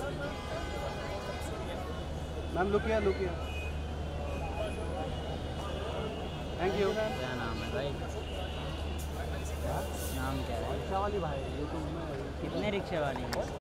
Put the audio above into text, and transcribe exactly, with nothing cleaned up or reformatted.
Ma'am look here, look here. Thank you. क्या नाम है भाई? नाम क्या है? रिक्शा वाली भाई यूट्यूब में कितने रिक्शे वाली हैं?